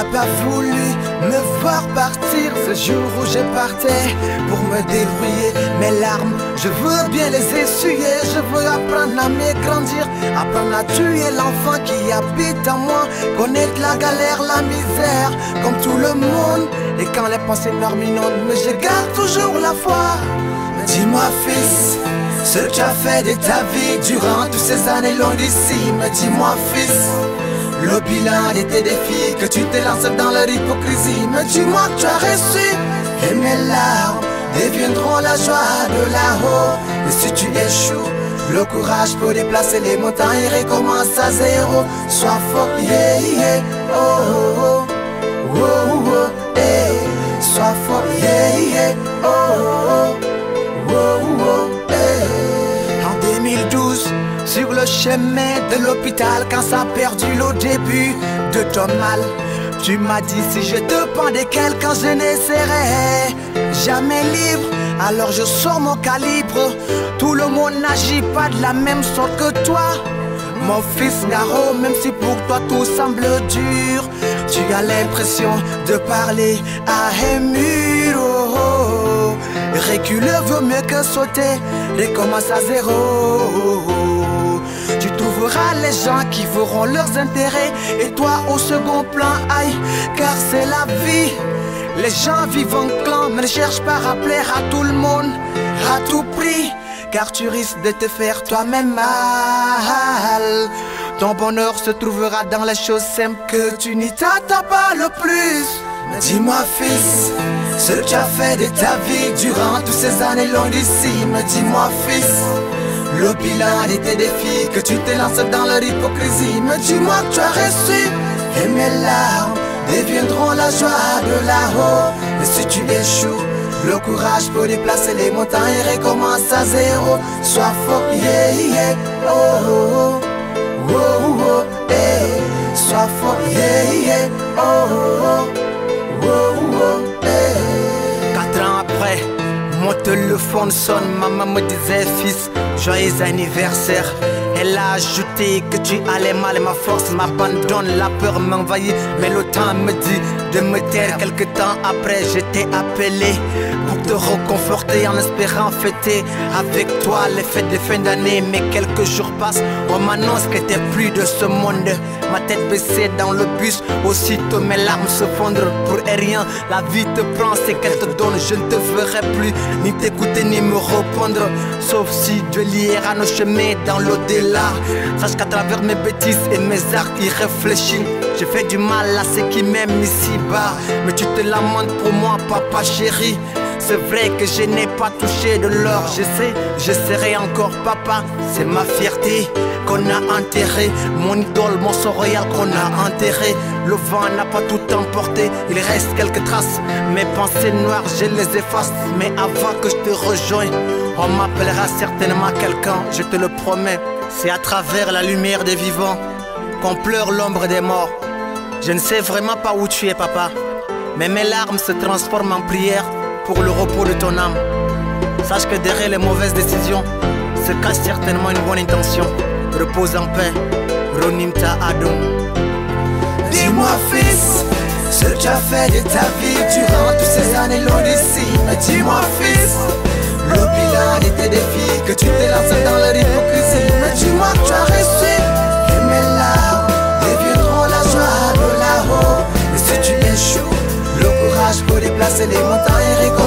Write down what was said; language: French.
n'as pas voulu me voir partir ce jour où je partais pour me débrouiller. Mes larmes, je veux bien les essuyer. Je veux apprendre à m'agrandir, apprendre à tuer l'enfant qui habite en moi. Connaître la galère, la misère, comme tout le monde. Et quand les pensées noires m'inondent, mais je garde toujours la foi. Dis-moi fils, ce que tu as fait de ta vie durant toutes ces années longues d'ici. Mais dis-moi fils, le bilan de tes défis, que tu te lances dans leur hypocrisie. Mais dis-moi que tu as reçu, et mes larmes deviendront la joie de là-haut. Et si tu échoues, le courage pour déplacer les montagnes et recommence à zéro. Sois fort, yeah, yeah, oh, oh, oh, oh, oh, hey. Sois fort, yeah, yeah, oh, oh, oh, oh, hey. En 2012, sur le chemin de l'hôpital, quand ça a perdu le début de ton mal, tu m'as dit si je dépendais quelqu'un, je ne serais jamais libre. Alors je sors mon calibre. Tout le monde n'agit pas de la même sorte que toi, mon fils Ngaro. Même si pour toi tout semble dur, tu as l'impression de parler à un mur. Oh, oh. Reculer vaut mieux que sauter, recommence à zéro. Tu trouveras les gens qui feront leurs intérêts et toi au second plan, aïe, car c'est la vie. Les gens vivent en clan, mais ne cherchent pas à plaire à tout le monde à tout prix, car tu risques de te faire toi-même mal. Ton bonheur se trouvera dans les choses simples que tu n'y t'attends pas le plus. Dis-moi fils, ce que tu as fait de ta vie durant toutes ces années longues d'ici. Mais dis-moi fils, le bilan de tes défis, que tu te lances dans leur hypocrisie. Mais dis-moi que tu as reçu, et mes larmes deviendront la joie de là-haut. Et si tu échoues, le courage pour déplacer les montagnes et recommence à zéro. Sois fort, yeah, yeah, oh, oh, oh, oh, oh, hey. Sois fort, yeah, yeah, oh, oh, oh, oh, hey. 4 ans après, mon téléphone sonne, maman me disait fils, joyeux anniversaire. Elle a ajouté que tu allais mal et ma force m'abandonne, la peur m'envahit, mais le temps me dit de me taire. Quelque temps après j'étais appelé pour te reconforter en espérant fêter avec toi les fêtes de fin d'année. Mais quelques jours passent, on m'annonce que t'es plus de ce monde. Ma tête baissée dans le bus, aussitôt mes larmes se fondre. Pour rien, la vie te prend ce qu'elle te donne. Je ne te ferai plus ni t'écouter ni me répondre, sauf si Dieu liera nos chemins dans l'au-delà. Sache qu'à travers mes bêtises et mes actes irréfléchis, j'ai fait du mal à ceux qui m'aiment ici-bas. Mais tu te lamentes pour moi, papa chéri. C'est vrai que je n'ai pas touché de l'or. Je sais, je serai encore papa. C'est ma fierté qu'on a enterré, mon idole, mon sang royal qu'on a enterré. Le vent n'a pas tout emporté, il reste quelques traces. Mes pensées noires, je les efface. Mais avant que je te rejoigne, on m'appellera certainement quelqu'un, je te le promets. C'est à travers la lumière des vivants qu'on pleure l'ombre des morts. Je ne sais vraiment pas où tu es, papa, mais mes larmes se transforment en prière pour le repos de ton âme. Sache que derrière les mauvaises décisions se cache certainement une bonne intention. Repose en paix, Ronimta Adum. Dis-moi fils, ce que tu as fait de ta vie durant toutes ces années longues d'ici. Mais dis-moi fils, le bilan de tes défis, que tu te lances dans leur hypocrisie. Mais dis-moi que tu as reçu, et mes larmes deviendront la joie de là-haut. Et si tu échoues, le courage pour déplacer les montagnes et